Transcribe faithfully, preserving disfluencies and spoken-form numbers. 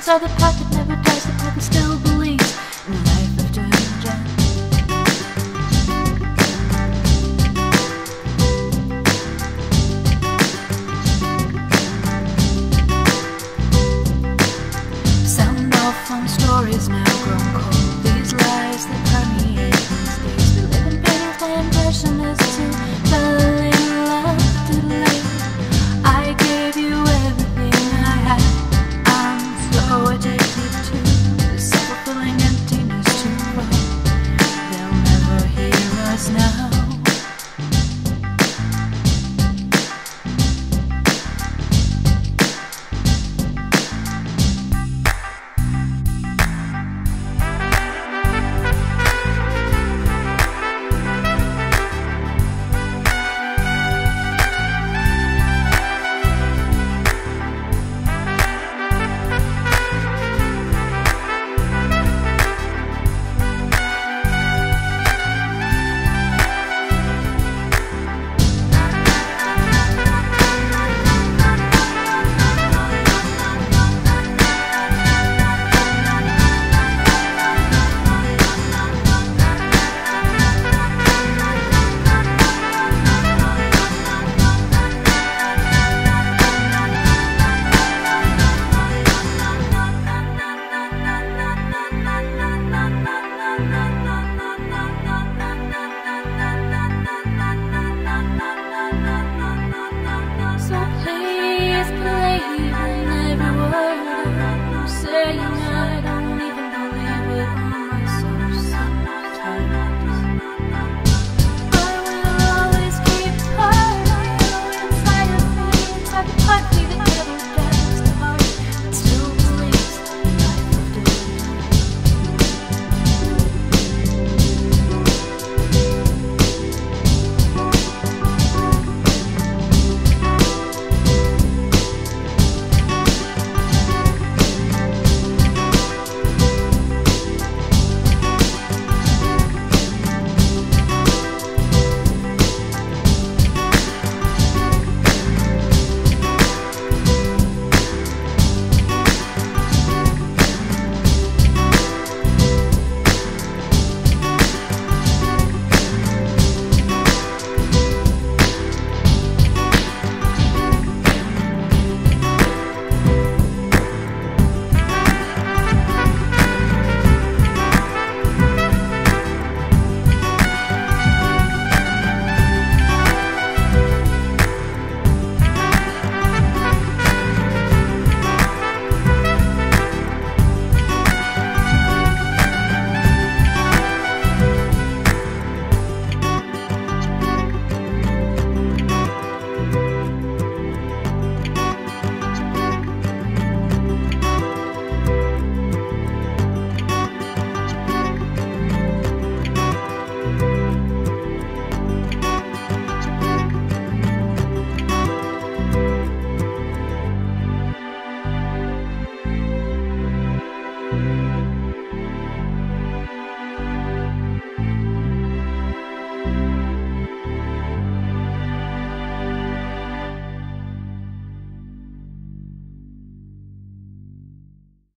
are the path that never dies, the path that still believes in a life of danger. Sound off from stories now grown cold, these lies that permeate these days. We live in pain, my impression is to fell in love too late. I gave you everything I had, I'm so addicted to this self-fulfilling emptiness too far. They'll never hear us now. So please believe in every word I'm saying.